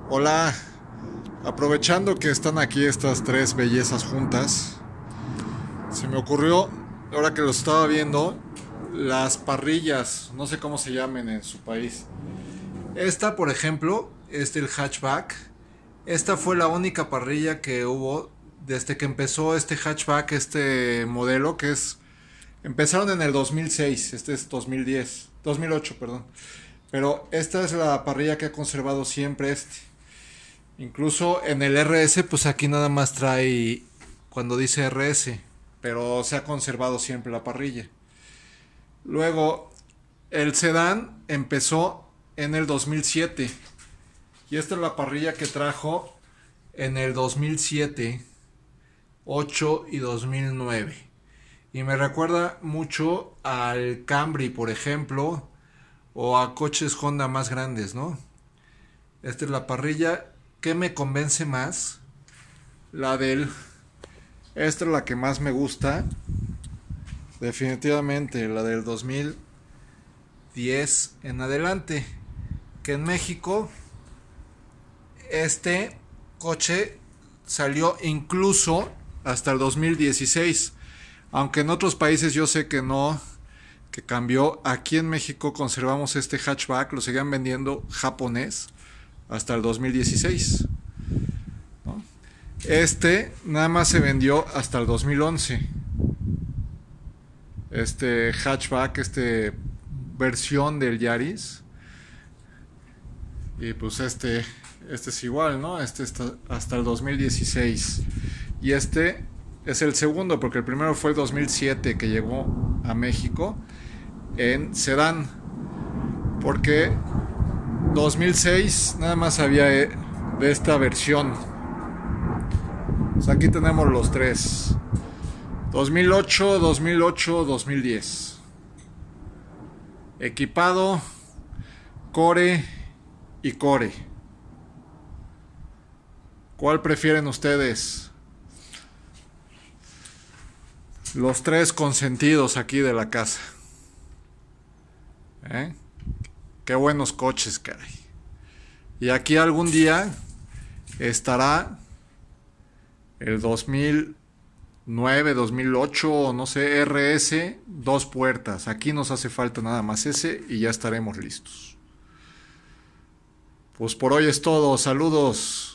Hola, aprovechando que están aquí estas tres bellezas juntas, se me ocurrió, ahora que lo estaba viendo, las parrillas, no sé cómo se llamen en su país. Esta, por ejemplo, es el hatchback. Esta fue la única parrilla que hubo desde que empezó este hatchback, este modelo, que es... Empezaron en el 2006, este es 2010, 2008, perdón. Pero esta es la parrilla que ha conservado siempre este. Incluso en el RS, pues aquí nada más trae cuando dice RS, pero se ha conservado siempre la parrilla. Luego, el sedán empezó en el 2007 y esta es la parrilla que trajo en el 2007, 8 y 2009. Y me recuerda mucho al Camry, por ejemplo, o a coches Honda más grandes, ¿no? Esta es la parrilla. ¿Qué me convence más? La del... Esta es la que más me gusta. Definitivamente, la del 2010 en adelante. Que en México este coche salió incluso hasta el 2016. Aunque en otros países yo sé que no, que cambió. Aquí en México conservamos este hatchback, lo seguían vendiendo japonés hasta el 2016, ¿no? Este nada más se vendió hasta el 2011. Este hatchback, este versión del Yaris. Y pues este es igual, ¿no? Este está hasta el 2016. Y este es el segundo, porque el primero fue el 2007 que llegó a México en sedán. Porque 2006 nada más había de esta versión. Pues aquí tenemos los tres. 2008, 2008, 2010. Equipado, Core y Core. ¿Cuál prefieren ustedes? Los tres consentidos aquí de la casa. Qué buenos coches, caray. Y aquí algún día estará el 2009, 2008 o no sé, RS, dos puertas. Aquí nos hace falta nada más ese y ya estaremos listos. Pues por hoy es todo. Saludos.